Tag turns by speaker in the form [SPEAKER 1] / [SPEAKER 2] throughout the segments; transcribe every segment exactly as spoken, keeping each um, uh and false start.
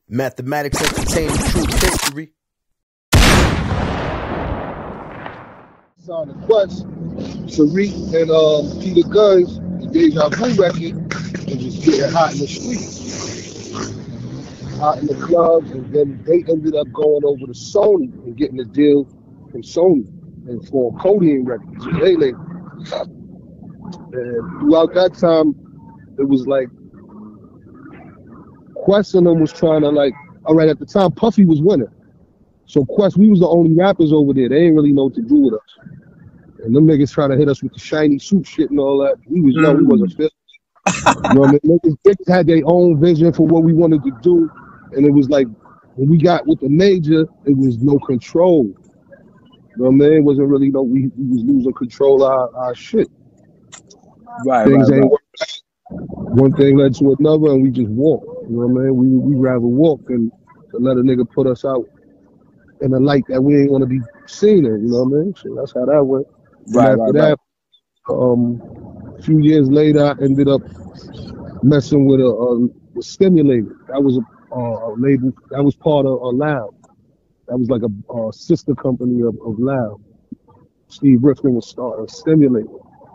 [SPEAKER 1] Mathematics Entertainment, True History.
[SPEAKER 2] On the Quest, Tariq and um, Peter Guns, the Deja Vu record, and just getting hot in the streets, hot in the clubs, and then they ended up going over to Sony and getting a deal from Sony and for Codeine Records. They label. And throughout that time, it was like Quest and them was trying to like, all right, at the time Puffy was winning. So Quest, we was the only rappers over there. They ain't really know what to do with us. And them niggas try to hit us with the shiny suit shit and all that. We was young, we wasn't fit. You know what I mean? Niggas, niggas had their own vision for what we wanted to do. And it was like, when we got with the major, it was no control. You know what I mean? It wasn't really no, we, we was losing control of our, our shit.
[SPEAKER 3] Right,
[SPEAKER 2] Things
[SPEAKER 3] right,
[SPEAKER 2] ain't
[SPEAKER 3] right.
[SPEAKER 2] working. One thing led to another, and we just walked. You know what I mean? We we rather walk than to let a nigga put us out in a light that we ain't want to be seen in. You know what I mean? So that's how that went.
[SPEAKER 3] Right,
[SPEAKER 2] and after
[SPEAKER 3] right,
[SPEAKER 2] that, right. Um, a few years later, I ended up messing with a, a, a Stimulator. That was a, uh, a label. That was part of uh, Loud. That was like a, a sister company of, of Loud. Steve Rifkin was starting a Stimulator.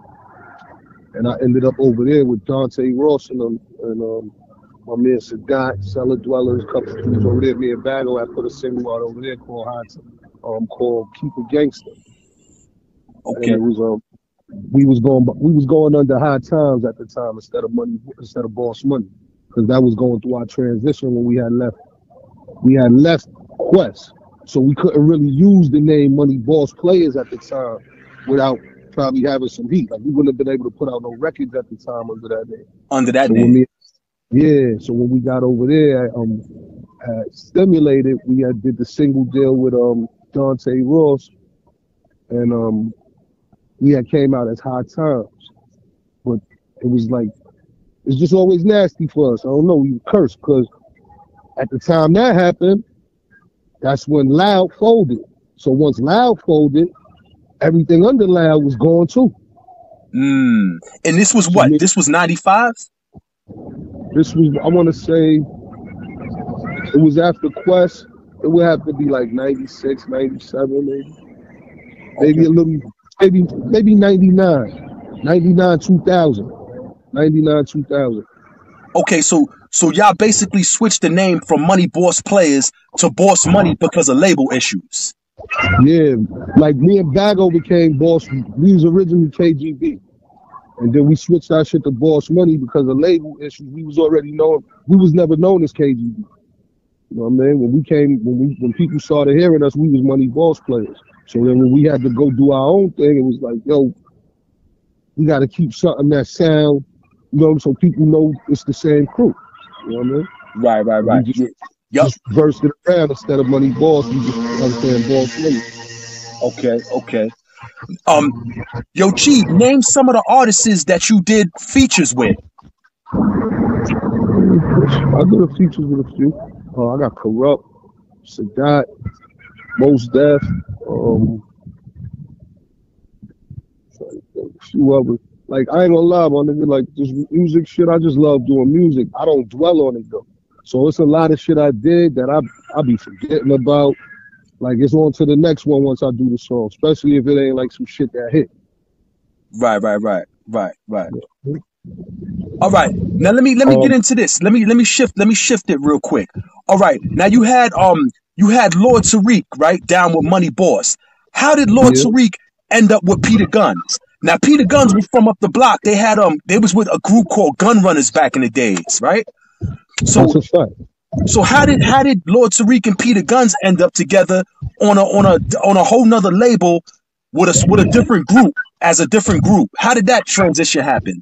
[SPEAKER 2] And I ended up over there with Dante Ross and, um, and um, my man Sadat, Cellar Dwellers, a couple of dudes over there. Me and Bago, I put a single out over there called Hot, um, called Keep It Gangster.
[SPEAKER 3] Okay.
[SPEAKER 2] And it was um, we was going we was going under High Times at the time instead of money instead of Boss Money, because that was going through our transition when we had left. We had left Quest, so we couldn't really use the name Money Boss Players at the time without probably having some heat. Like we wouldn't have been able to put out no records at the time under that name.
[SPEAKER 3] Under that
[SPEAKER 2] so
[SPEAKER 3] name.
[SPEAKER 2] Me, yeah. So when we got over there, um, at Stimulated, we had did the single deal with um Dante Ross, and um. we had came out as High Times, but it was like, it's just always nasty for us. I don't know, we cursed, because at the time that happened, that's when Loud folded. So once Loud folded, everything under Loud was gone too.
[SPEAKER 3] Mm. And this was what? This was ninety-five?
[SPEAKER 2] This was, I want to say, it was after Quest. It would have to be like ninety-six, ninety-seven, maybe. Maybe okay. a little... Maybe maybe ninety-nine, ninety-nine, two thousand, ninety-nine, two thousand.
[SPEAKER 3] Okay, so so y'all basically switched the name from Money Boss Players to Boss Money because of label issues.
[SPEAKER 2] Yeah, like me and Bago became Boss. We was originally K G B, and then we switched our shit to Boss Money because of label issues. We was already known. We was never known as K G B. You know what I mean? When we came, when we when people started hearing us, we was Money Boss Players. So then when we had to go do our own thing, it was like, yo, we got to keep something that sound, you know, so people know it's the same crew. You know what I mean?
[SPEAKER 3] Right, right, right.
[SPEAKER 2] We just,
[SPEAKER 3] yep.
[SPEAKER 2] just versed it around instead of Money Boss. We just understand Boss Money.
[SPEAKER 3] Okay, okay. Um, yo, G, name some of the artists that you did features with.
[SPEAKER 2] I did a features with a few. Uh, I got Corrupt, Sadat, Mos Def, um, a few others. Like, I ain't gonna lie, my nigga, like, just music shit, I just love doing music. I don't dwell on it, though. So it's a lot of shit I did that I I be forgetting about. Like, it's on to the next one once I do the song, especially if it ain't like some shit that hit.
[SPEAKER 3] Right, right, right, right, right. Yeah. All right, now let me let me um, get into this. Let me let me shift let me shift it real quick. All right, now you had um you had Lord Tariq, right, down with Money Boss. How did Lord yeah. Tariq end up with Peter Guns? Now Peter Guns was from up the block. They had um they was with a group called Gun Runners back in the days, right? So
[SPEAKER 2] That's a fact.
[SPEAKER 3] So how did how did Lord Tariq and Peter Guns end up together on a on a on a whole nother label with a with a different group as a different group? How did that transition happen?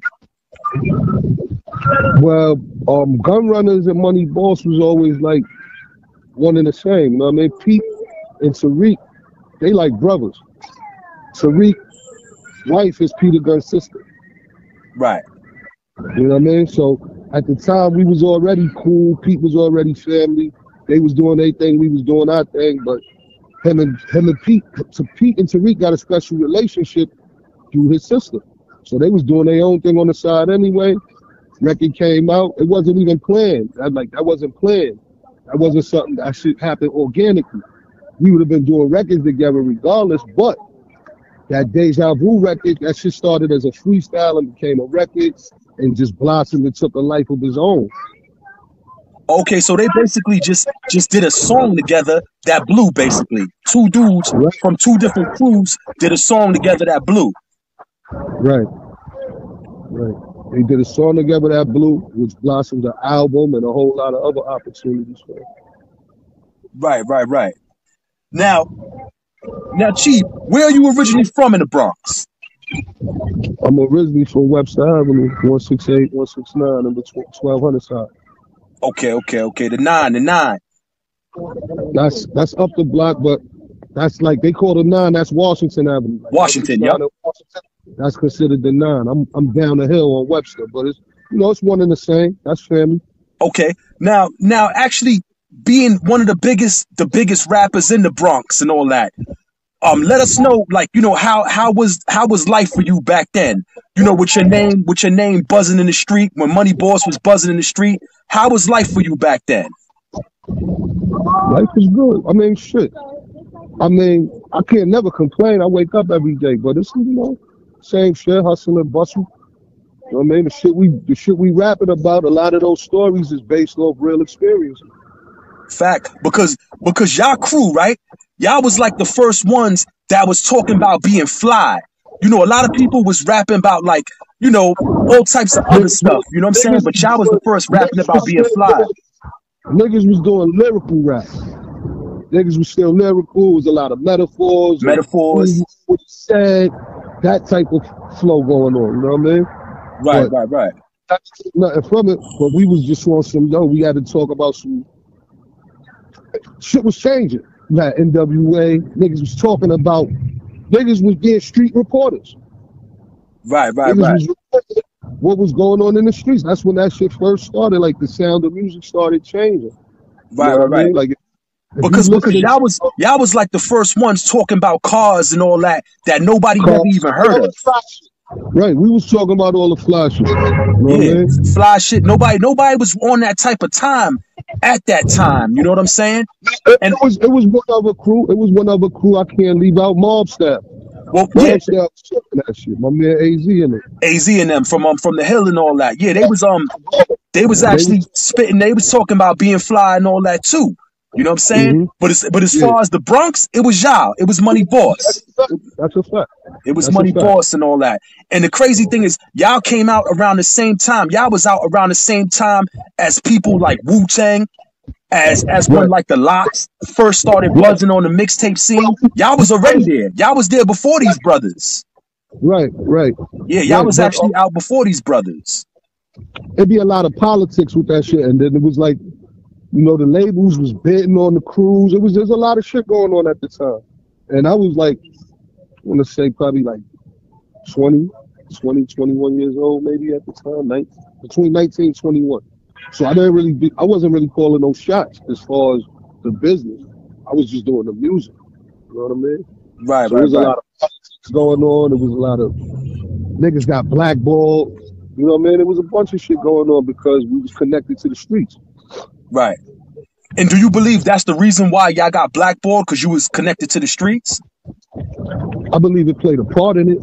[SPEAKER 2] Well, um, Gun Runners and Money Boss was always like one and the same. You know what I mean? Pete and Tariq, they like brothers. Tariq's wife is Peter Gun's sister.
[SPEAKER 3] Right.
[SPEAKER 2] You know what I mean? So at the time we was already cool. Pete was already family. They was doing their thing. We was doing our thing. But him and him and Pete, so Pete and Tariq got a special relationship through his sister. So they was doing their own thing on the side anyway. Record came out. It wasn't even planned. I, like that wasn't planned. That wasn't something that should happen organically. We would have been doing records together regardless, but that Deja Vu record, that shit started as a freestyle and became a record and just blossomed and took a life of its own.
[SPEAKER 3] Okay, so they basically just just did a song together that blew, basically. Two dudes
[SPEAKER 2] Right,
[SPEAKER 3] from two different crews did a song together that blew.
[SPEAKER 2] right, right. They did a song together that blew, which blossomed an album and a whole lot of other opportunities for it.
[SPEAKER 3] Right, right, right. Now, now, Chief, where are you originally from in the Bronx?
[SPEAKER 2] I'm originally from Webster Avenue, one sixty-eight, one sixty-nine, and the twelve hundred side.
[SPEAKER 3] Okay, okay, okay. The nine, the nine.
[SPEAKER 2] That's that's up the block, but that's like they call the nine. That's Washington Avenue. Like
[SPEAKER 3] Washington,
[SPEAKER 2] every
[SPEAKER 3] yep.
[SPEAKER 2] sign in Washington, that's considered the nine. I'm I'm down the hill on Webster, but it's you know it's one and the same. That's family.
[SPEAKER 3] Okay. Now, now, actually, being one of the biggest, the biggest rappers in the Bronx and all that. Um, let us know, like, you know, how how was how was life for you back then? You know, with your name, with your name buzzing in the street, when Money Boss was buzzing in the street. How was life for you back then?
[SPEAKER 2] Life is good. I mean, shit. I mean, I can't never complain. I wake up every day, but it's you know same shit, hustle and bustle. You know what I mean? The shit we the shit we rapping about, a lot of those stories is based off real experience.
[SPEAKER 3] Fact, because because y'all crew, right? Y'all was like the first ones that was talking about being fly. You know, a lot of people was rapping about like, you know, all types of other stuff. You know what I'm saying? But y'all was the first rapping about being fly.
[SPEAKER 2] Niggas was doing lyrical rap. Niggas was still lyrical. It was a lot of metaphors.
[SPEAKER 3] Metaphors.
[SPEAKER 2] What he said, that type of flow going on. You know what I mean?
[SPEAKER 3] Right,
[SPEAKER 2] But
[SPEAKER 3] right, right.
[SPEAKER 2] that's nothing from it. But we was just on some, yo, we had to talk about some shit was changing. That N W A, niggas was talking about, niggas was being street reporters.
[SPEAKER 3] Right, right,
[SPEAKER 2] Niggas
[SPEAKER 3] right.
[SPEAKER 2] was reporting what was going on in the streets. That's when that shit first started. Like the sound of music started changing. You
[SPEAKER 3] Right,
[SPEAKER 2] know
[SPEAKER 3] right,
[SPEAKER 2] what I mean?
[SPEAKER 3] right.
[SPEAKER 2] Like if you
[SPEAKER 3] Because because
[SPEAKER 2] listen
[SPEAKER 3] y'all was y'all was like the first ones talking about cars and all that that nobody
[SPEAKER 2] to
[SPEAKER 3] never even heard of.
[SPEAKER 2] right, we was talking about all the fly shit. You know what I
[SPEAKER 3] Yeah,
[SPEAKER 2] mean?
[SPEAKER 3] fly shit. Nobody nobody was on that type of time at that time. You know what I'm saying?
[SPEAKER 2] It,
[SPEAKER 3] And
[SPEAKER 2] it was it was one other crew. It was one other crew. I can't leave out Mob Staff.
[SPEAKER 3] well, yeah,
[SPEAKER 2] Mob Staff was talking that shit. My man A Z in it.
[SPEAKER 3] A Z and them from um from the hill and all that. Yeah, they was um they was
[SPEAKER 2] They
[SPEAKER 3] actually
[SPEAKER 2] was,
[SPEAKER 3] spitting. They was talking about being fly and all that too. You know what I'm saying?
[SPEAKER 2] hmm
[SPEAKER 3] But it's but as
[SPEAKER 2] yeah,
[SPEAKER 3] far as the Bronx, it was y'all. It was Money Boss.
[SPEAKER 2] that's a fact. That's a fact.
[SPEAKER 3] It was
[SPEAKER 2] That's a
[SPEAKER 3] Money
[SPEAKER 2] fact.
[SPEAKER 3] Boss and all that. And the crazy thing is, y'all came out around the same time. Y'all was out around the same time as people like Wu Tang, as as when
[SPEAKER 2] Right,
[SPEAKER 3] like the Lox first started
[SPEAKER 2] right,
[SPEAKER 3] buzzing on the mixtape scene. Y'all was already there. Y'all was there before these brothers.
[SPEAKER 2] right, right,
[SPEAKER 3] Yeah, y'all
[SPEAKER 2] right.
[SPEAKER 3] was
[SPEAKER 2] But uh,
[SPEAKER 3] actually out before these brothers.
[SPEAKER 2] it'd be a lot of politics with that shit, and then it was like, you know, the labels was bidding on the crews. It was there's a lot of shit going on at the time, and I was like, I want to say probably like twenty, twenty, twenty-one years old maybe at the time, nineteen, between nineteen and twenty-one. So I didn't really be, I wasn't really calling no shots as far as the business. I was just doing the music. You know what I mean?
[SPEAKER 3] Right,
[SPEAKER 2] So there
[SPEAKER 3] right,
[SPEAKER 2] was a
[SPEAKER 3] right,
[SPEAKER 2] lot of politics going on. There was a lot of niggas got blackballed. You know what I mean? There was a bunch of shit going on because we was connected to the streets.
[SPEAKER 3] right. And do you believe that's the reason why y'all got blackballed? Because you was connected to the streets?
[SPEAKER 2] I believe it played a part in it.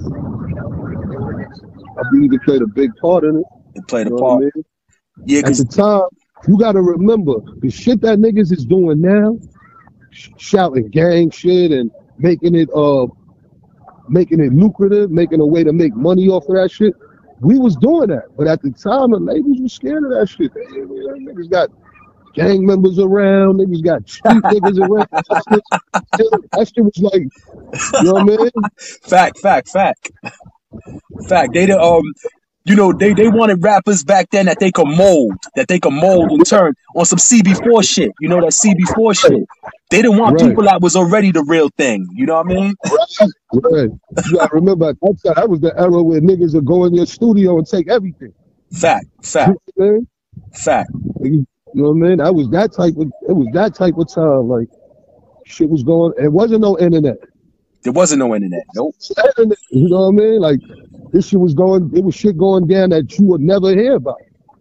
[SPEAKER 2] I believe it played a big part in it.
[SPEAKER 3] It played
[SPEAKER 2] You
[SPEAKER 3] a
[SPEAKER 2] know what I
[SPEAKER 3] part.
[SPEAKER 2] mean?
[SPEAKER 3] Yeah,
[SPEAKER 2] At
[SPEAKER 3] because
[SPEAKER 2] the time, you got to remember the shit that niggas is doing now, sh- shouting gang shit and making it uh making it lucrative, making a way to make money off of that shit. We was doing that, but at the time, the ladies were scared of that shit. They, they, they, niggas got gang members around, niggas got street niggas around. That shit, that shit was like, you know what I mean?
[SPEAKER 3] fact, fact, fact, fact. They the um, you know, they they wanted rappers back then that they could mold, that they could mold and turn on some C B four shit. You know that C B four shit. They didn't want
[SPEAKER 2] Right,
[SPEAKER 3] people that was already the real thing. You know what I mean?
[SPEAKER 2] right, right. You gotta remember, at that time, that was the era where niggas would go in your studio and take everything.
[SPEAKER 3] Fact,
[SPEAKER 2] You
[SPEAKER 3] fact,
[SPEAKER 2] know what I mean?
[SPEAKER 3] fact.
[SPEAKER 2] You know what I mean? That was that type of it was that type of time. Like shit was going. It wasn't no internet.
[SPEAKER 3] There wasn't no internet. Nope.
[SPEAKER 2] You know what I mean? Like this shit was going. It was shit going down that you would never hear about.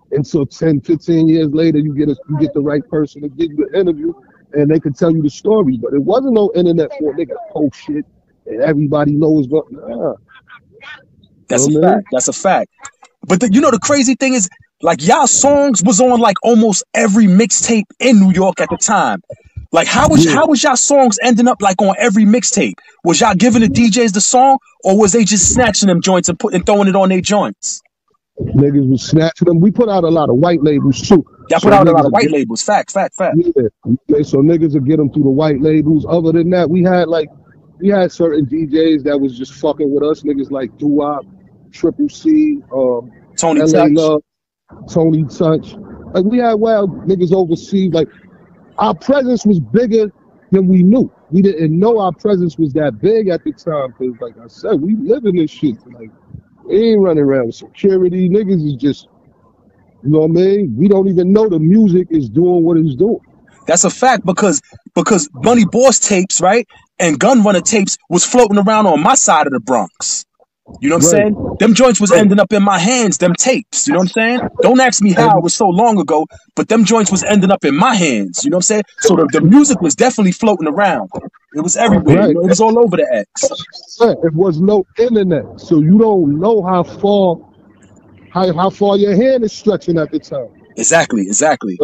[SPEAKER 2] until ten, fifteen years later, you get a, you get the right person to give you the interview, and they can tell you the story. But it wasn't no internet for nigga post shit and everybody knows what. Nah.
[SPEAKER 3] That's
[SPEAKER 2] You
[SPEAKER 3] a
[SPEAKER 2] know what I mean?
[SPEAKER 3] fact. That's a fact. But the, you know the crazy thing is, like, y'all songs was on like almost every mixtape in New York at the time. Like, how was
[SPEAKER 2] Yeah.
[SPEAKER 3] how was y'all songs ending up like on every mixtape? Was y'all giving the D Js the song, or was they just snatching them joints and put and throwing it on their joints?
[SPEAKER 2] Niggas was snatching them. We put out a lot of white labels too.
[SPEAKER 3] Y'all
[SPEAKER 2] So
[SPEAKER 3] put out a
[SPEAKER 2] niggas
[SPEAKER 3] lot of
[SPEAKER 2] would
[SPEAKER 3] white
[SPEAKER 2] get,
[SPEAKER 3] labels. Fact, fact, fact.
[SPEAKER 2] yeah. Okay, so niggas would get them through the white labels. Other than that, we had like we had certain D Js that was just fucking with us. Niggas like Doo-Wop, Triple C, um,
[SPEAKER 3] Tony
[SPEAKER 2] L A
[SPEAKER 3] Touch.
[SPEAKER 2] Love, Tony Touch. Like we had wild niggas overseas. Like our presence was bigger than we knew. We didn't know our presence was that big at the time because, like I said, we live in this shit. Like we ain't running around with security. Niggas is just, you know what I mean? We don't even know the music is doing what it's doing.
[SPEAKER 3] That's a fact because because Bunny Boss tapes, right, and Gun Runner tapes was floating around on my side of the Bronx. You know what I'm
[SPEAKER 2] Right.
[SPEAKER 3] saying? Them joints was ending up in my hands, them tapes. You know what I'm saying? Don't ask me how, it was so long ago, but them joints was ending up in my hands. You know what I'm saying? So the, the music was definitely floating around. It was everywhere.
[SPEAKER 2] Right.
[SPEAKER 3] You know, it was all over the X.
[SPEAKER 2] It was no internet, so you don't know how far how, how far your hand is stretching at the time.
[SPEAKER 3] Exactly, exactly.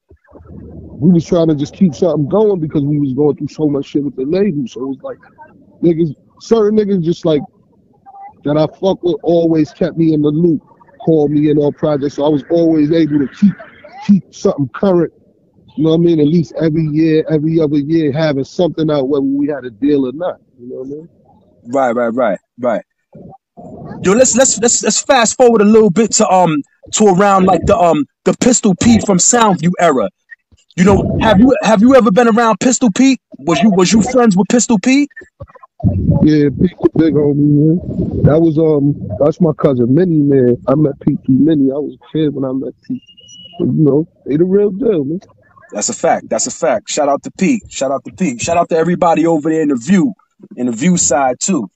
[SPEAKER 2] We was trying to just keep something going because we was going through so much shit with the label. So it was like niggas, certain niggas just like that I fuck with always kept me in the loop, called me in on projects. So I was always able to keep keep something current. You know what I mean? At least every year, every other year, having something out whether we had a deal or not. You know what I mean?
[SPEAKER 3] Right, right, right, right. Yo, let's let's let's let's fast forward a little bit to um to around like the um the Pistol Pete from Soundview era. You know, have you have you ever been around Pistol Pete? Was you was you friends with Pistol Pete?
[SPEAKER 2] Yeah, Pete was big on me, man. That was um, that's my cousin Minnie, man. I met Pete through Minnie. I was a kid when I met Pete. But, you know, they the real deal, man.
[SPEAKER 3] That's a fact. That's a fact. Shout out to Pete. Shout out to Pete. Shout out to everybody over there in the View, in the View side too.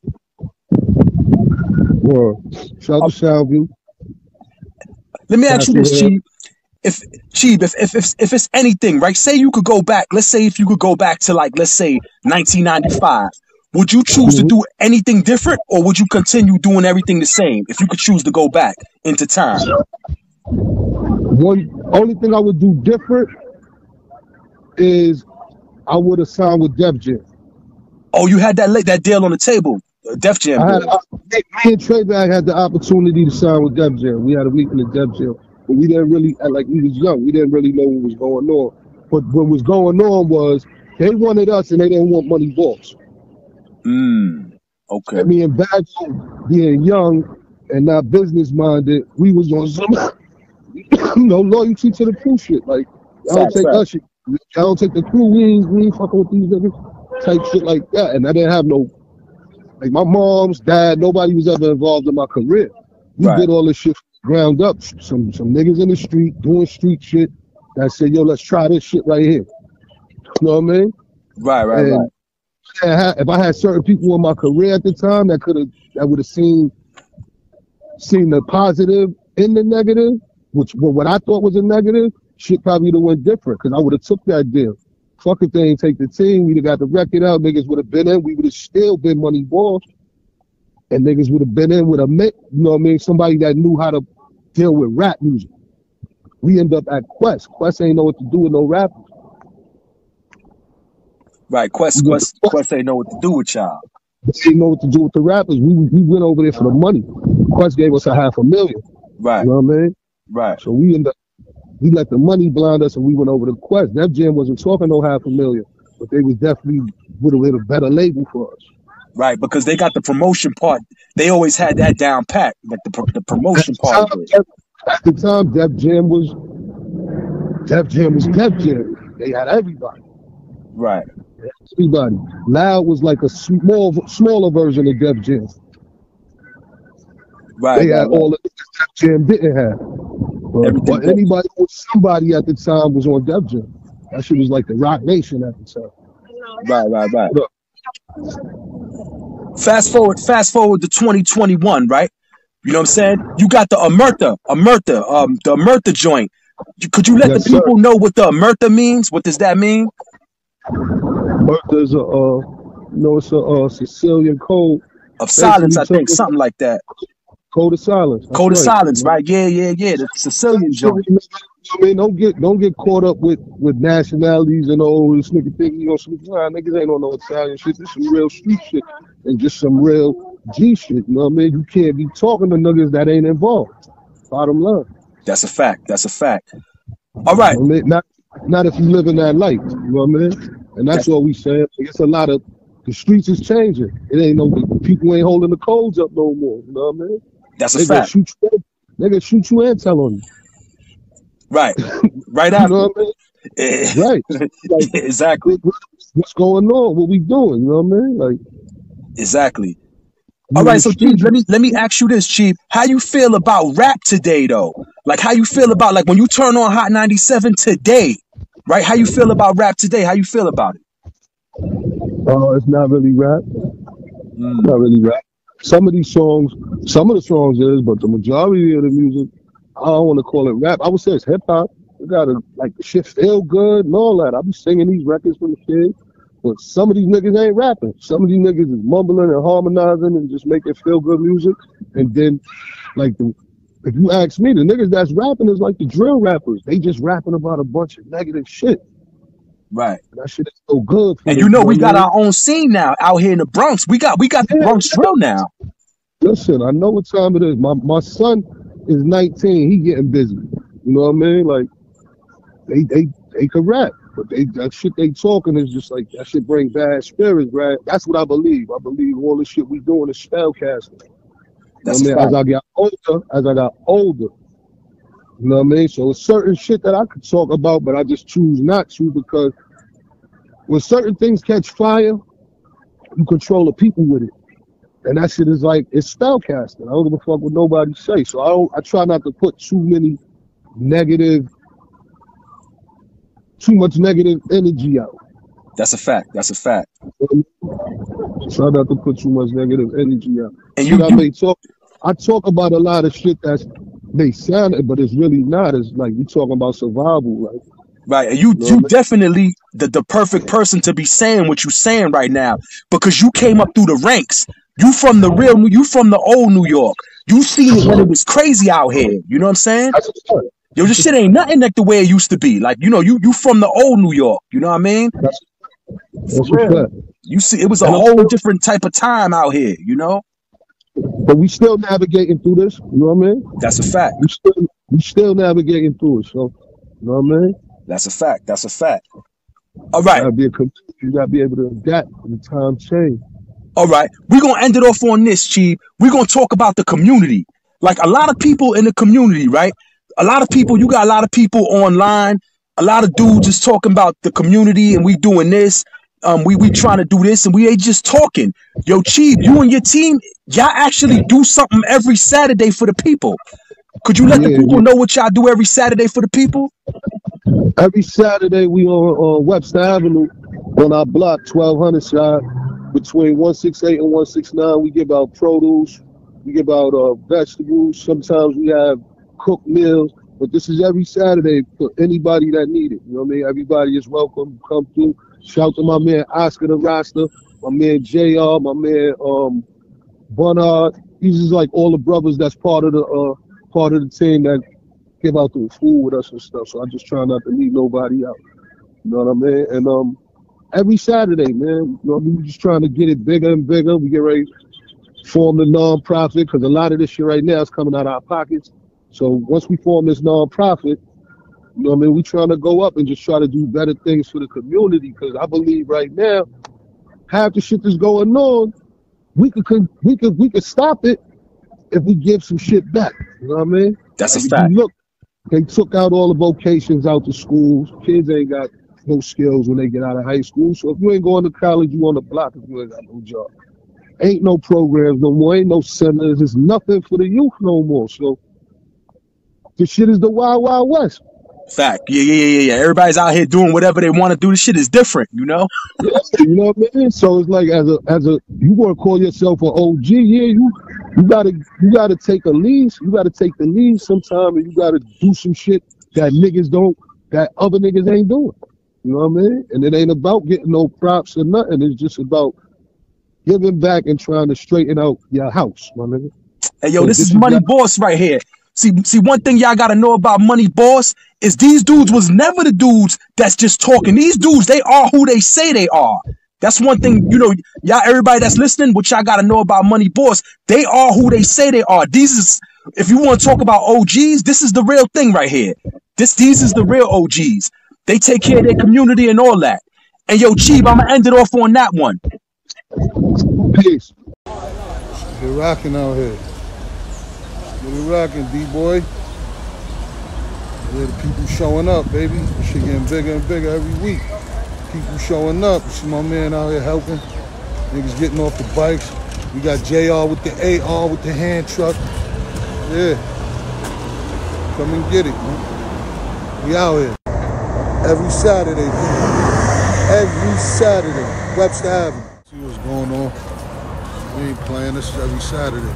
[SPEAKER 2] Well, shout out to Soundview.
[SPEAKER 3] Let me ask you this,
[SPEAKER 2] That's
[SPEAKER 3] Chief. If Chief, if, if if if it's anything, right? Say you could go back. Let's say if you could go back to like, let's say nineteen ninety-five. Would you choose to do anything different, or would you continue doing everything the same if you could choose to go back into time?
[SPEAKER 2] One only thing I would do different is I would have signed with Def Jam.
[SPEAKER 3] Oh, you had that that deal on the table, Def Jam.
[SPEAKER 2] I had, I, me and Trey Bag had the opportunity to sign with Def Jam. We had a meeting at Def Jam, but we didn't really, like we was young, we didn't really know what was going on. But what was going on was they wanted us and they didn't want Money Boss.
[SPEAKER 3] Mm, okay.
[SPEAKER 2] Me and Bag, being young and not business minded, we was on some, you know, loyalty to the crew shit. Like, I don't
[SPEAKER 3] Fact,
[SPEAKER 2] take
[SPEAKER 3] fact.
[SPEAKER 2] that shit. I don't take the crew. We ain't, we ain't fucking with these niggas. Type shit like that. And I didn't have no, like my mom's dad, nobody was ever involved in my career. We
[SPEAKER 3] Right.
[SPEAKER 2] did all this shit ground up. Some some niggas in the street doing street shit that said, yo, let's try this shit right here. You know what I mean?
[SPEAKER 3] Right, right,
[SPEAKER 2] And
[SPEAKER 3] right.
[SPEAKER 2] I had- if I had certain people in my career at the time that could have, that would have seen, seen the positive in the negative, which well, what I thought was a negative, shit probably would have went different because I would have took that deal. Fuck if they ain't take the team, we'd have got the record out, niggas would have been in, we would have still been Money Boss, and niggas would have been in with a mate, you know what I mean, somebody that knew how to deal with rap music. We end up at Quest. Quest ain't know what to do with no rappers.
[SPEAKER 3] Right. Quest,
[SPEAKER 2] Yeah.
[SPEAKER 3] Quest, Quest ain't know what to do with y'all.
[SPEAKER 2] They didn't know what to do with the rappers. We we went over there for the money. Quest gave us a half a million.
[SPEAKER 3] Right,
[SPEAKER 2] You know what I mean?
[SPEAKER 3] right.
[SPEAKER 2] So we end up, we let the money blind us and we went over to Quest. Def Jam wasn't talking no half a million, but they was definitely would have been a better label for us.
[SPEAKER 3] Right, because they got the promotion part. They always had that down pat, like the pro- the
[SPEAKER 2] At
[SPEAKER 3] promotion
[SPEAKER 2] the
[SPEAKER 3] part
[SPEAKER 2] time,
[SPEAKER 3] of it.
[SPEAKER 2] Def, at the time, Def Jam was Def Jam was Def Jam. They had everybody.
[SPEAKER 3] Right,
[SPEAKER 2] Everybody. Loud was like a small, smaller version of Def Jam.
[SPEAKER 3] right,
[SPEAKER 2] They
[SPEAKER 3] right,
[SPEAKER 2] had
[SPEAKER 3] right.
[SPEAKER 2] all the things Def Jam didn't have. But,
[SPEAKER 3] Everything
[SPEAKER 2] but
[SPEAKER 3] Def-
[SPEAKER 2] anybody with somebody at the time was on Def Jam. That shit was like the Rock Nation at the time.
[SPEAKER 3] Right, right, right.
[SPEAKER 2] Look.
[SPEAKER 3] Fast forward, fast forward to twenty twenty-one, right? You know what I'm saying? You got the Amerta, Amerta, um, the Amerta joint. You- Could you let
[SPEAKER 2] Yes,
[SPEAKER 3] the people
[SPEAKER 2] sir.
[SPEAKER 3] know what the Amerta means? What does that mean?
[SPEAKER 2] Murder is a, uh, you know, it's a uh, Sicilian code.
[SPEAKER 3] Of silence,
[SPEAKER 2] Basically,
[SPEAKER 3] I think,
[SPEAKER 2] talking
[SPEAKER 3] something like that.
[SPEAKER 2] code of silence. That's
[SPEAKER 3] Code of
[SPEAKER 2] right.
[SPEAKER 3] silence, right? Yeah, yeah, yeah. The Sicilian
[SPEAKER 2] Shit,
[SPEAKER 3] joint.
[SPEAKER 2] I mean, don't get don't get caught up with with nationalities and all this nigga think you gonna sleep. Nah, niggas ain't on no Italian shit. This some real street shit and just some real G shit. You know what I mean? You can't be talking to niggas that ain't involved. Bottom line.
[SPEAKER 3] That's a fact. That's a fact. All right.
[SPEAKER 2] I mean, not not if you live in that life. You know what I mean? And that's
[SPEAKER 3] That's,
[SPEAKER 2] all we saying. It's a lot of the streets is changing. It ain't no people ain't holding the codes up no more. You know what I mean?
[SPEAKER 3] that's a
[SPEAKER 2] They gonna
[SPEAKER 3] fact.
[SPEAKER 2] shoot you. They gonna shoot you and tell on you.
[SPEAKER 3] Right. Right
[SPEAKER 2] You
[SPEAKER 3] after.
[SPEAKER 2] know what I mean?
[SPEAKER 3] Eh,
[SPEAKER 2] Right. Like,
[SPEAKER 3] exactly.
[SPEAKER 2] what- what's going on? What we doing? You know what I mean? Like,
[SPEAKER 3] Exactly.
[SPEAKER 2] you
[SPEAKER 3] All
[SPEAKER 2] in
[SPEAKER 3] right,
[SPEAKER 2] the
[SPEAKER 3] so Chief,
[SPEAKER 2] streets.
[SPEAKER 3] let me let me ask you this, Chief. How you feel about rap today, though? Like, how you feel about like when you turn on Hot ninety-seven today, right? How you feel about rap today? How you feel about it?
[SPEAKER 2] Uh, it's not really rap.
[SPEAKER 3] Mm,
[SPEAKER 2] Not really rap. Some of these songs, some of the songs is, but the majority of the music, I don't want to call it rap. I would say it's hip hop. You gotta like the shit feel good and all that. I be singing these records from the kid, but some of these niggas ain't rapping. Some of these niggas is mumbling and harmonizing and just making feel good music. And then, like the, if you ask me, the niggas that's rapping is like the drill rappers. They just rapping about a bunch of negative shit.
[SPEAKER 3] right.
[SPEAKER 2] And that shit is so good for
[SPEAKER 3] And
[SPEAKER 2] them.
[SPEAKER 3] you know
[SPEAKER 2] You know
[SPEAKER 3] we
[SPEAKER 2] what I
[SPEAKER 3] got
[SPEAKER 2] mean?
[SPEAKER 3] our own scene now out here in the Bronx. We got we got the
[SPEAKER 2] Yeah,
[SPEAKER 3] Bronx drill now.
[SPEAKER 2] listen, I know what time it is. My my son is nineteen. He getting busy. You know what I mean? Like they they they can rap, but they that shit they talking is just like that shit bring bad spirits, right? That's what I believe. I believe all the shit we doing is spell casting. You know
[SPEAKER 3] That's
[SPEAKER 2] what
[SPEAKER 3] a
[SPEAKER 2] I mean? As
[SPEAKER 3] fact.
[SPEAKER 2] I got older, as I got older, you know what I mean? So it's certain shit that I could talk about, but I just choose not to because when certain things catch fire, you control the people with it. And that shit is like it's spell casting. I don't give a fuck what nobody say. So I don't I try not to put too many negative too much negative energy out.
[SPEAKER 3] That's a fact. That's a fact.
[SPEAKER 2] Try not to put too much negative energy out.
[SPEAKER 3] And
[SPEAKER 2] Shit
[SPEAKER 3] you
[SPEAKER 2] I
[SPEAKER 3] you
[SPEAKER 2] may talk I talk about a lot of shit that's may sound it, but it's really not. It's like we talking about survival, like
[SPEAKER 3] right. And you
[SPEAKER 2] you know
[SPEAKER 3] you
[SPEAKER 2] what
[SPEAKER 3] definitely the, the perfect person to be saying what you saying right now because you came up through the ranks. You from the real you from the old New York. You seen it when it was crazy out here. You know what I'm saying?
[SPEAKER 2] That's a fact.
[SPEAKER 3] Yo, this shit ain't nothing like the way it used to be. Like, you know, you you from the old New York. You know what I mean?
[SPEAKER 2] That's
[SPEAKER 3] For
[SPEAKER 2] that's a
[SPEAKER 3] real.
[SPEAKER 2] fact.
[SPEAKER 3] You see, it was a
[SPEAKER 2] And I'm
[SPEAKER 3] whole
[SPEAKER 2] still
[SPEAKER 3] different type of time out here, you know?
[SPEAKER 2] but we still navigating through this, you know what I mean?
[SPEAKER 3] That's a fact.
[SPEAKER 2] We still we still navigating through it. So you know what I mean?
[SPEAKER 3] That's a fact. That's a fact. All right.
[SPEAKER 2] Gotta be a com- you gotta be able to adapt when the time change.
[SPEAKER 3] All right. We're going to end it off on this, Chief. We're going to talk about the community. Like a lot of people in the community, right? A lot of people, you got a lot of people online. A lot of dudes is talking about the community and we doing this. Um, we we trying to do this and we ain't just talking. Yo, Chief, you and your team, y'all actually do something every Saturday for the people. Could you let the
[SPEAKER 2] Yeah,
[SPEAKER 3] people
[SPEAKER 2] yeah.
[SPEAKER 3] know what y'all do every Saturday for the people?
[SPEAKER 2] Every Saturday we on on Webster Avenue on our block twelve hundred side between one sixty-eight and one sixty-nine. We give out produce, we give out uh, vegetables. Sometimes we have cooked meals, but this is every Saturday for anybody that need it. You know what I mean? Everybody is welcome. Come through. Shout to my man Oscar the Rasta, my man J R, my man um Bernard. These is like all the brothers that's part of the uh part of the team that give out the food with us and stuff. So I just try not to leave nobody out. You know what I mean? And um every Saturday, man, you know, we just trying to get it bigger and bigger. We get ready to form the non-profit because a lot of this shit right now is coming out of our pockets. So once we form this non-profit, you know what I mean, we trying to go up and just try to do better things for the community because I believe right now, half the shit that's going on, we could we could we could stop it if we give some shit back. You know what I mean?
[SPEAKER 3] That's a
[SPEAKER 2] Like if
[SPEAKER 3] fact.
[SPEAKER 2] you look, they took out all the vocations out the schools. Kids ain't got no skills when they get out of high school. So if you ain't going to college, you on the block if you ain't got no job. Ain't no programs no more. Ain't no centers. There's nothing for the youth no more. So this shit is the Wild Wild West.
[SPEAKER 3] Fact. Yeah, yeah, yeah, yeah. Everybody's out here doing whatever they want to do. This shit is different, you know?
[SPEAKER 2] You know what I mean? So it's like as a as a you want to call yourself an O G, yeah, you You gotta, you gotta take a lead. You gotta take the lead sometime, and you gotta do some shit that niggas don't, that other niggas ain't doing. You know what I mean? And it ain't about getting no props or nothing. It's just about giving back and trying to straighten out your house, my nigga.
[SPEAKER 3] Hey, yo,
[SPEAKER 2] So
[SPEAKER 3] this
[SPEAKER 2] this
[SPEAKER 3] is
[SPEAKER 2] you
[SPEAKER 3] Money
[SPEAKER 2] got,
[SPEAKER 3] Boss right here. See, see, one thing y'all gotta know about Money Boss is these dudes was never the dudes that's just talking. These dudes, they are who they say they are. That's one thing, you know, y'all, everybody that's listening, what y'all gotta know about Money Boss, they are who they say they are. These is, if you want to talk about O Gs, this is the real thing right here. This, these is the real O Gs. They take care of their community and all that. And yo, Chief, I'm gonna end it off on that one.
[SPEAKER 2] peace.
[SPEAKER 4] They're rocking out here. They're rocking, D-boy. Yeah, the people showing up, baby. This shit getting bigger and bigger every week. People showing up. You see my man out here helping. Niggas getting off the bikes. We got J R with the A R with the hand truck. Yeah. Come and get it, man. We out here. Every Saturday, people. Every Saturday. Webster Avenue. See what's going on. We ain't playing this every Saturday.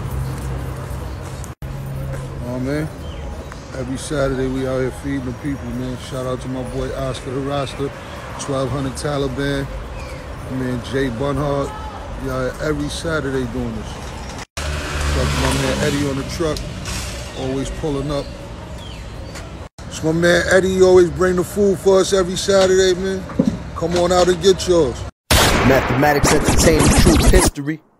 [SPEAKER 4] Oh man. Every Saturday we out here feeding the people, man. Shout out to my boy Oscar the Rasta, twelve hundred Taliban, man Jay Bunhart. We out here every Saturday doing this. Shout out to my man Eddie on the truck, always pulling up. It's my man Eddie, he always bring the food for us every Saturday, man. Come on out and get yours.
[SPEAKER 1] Mathematics Entertainment, Truth History.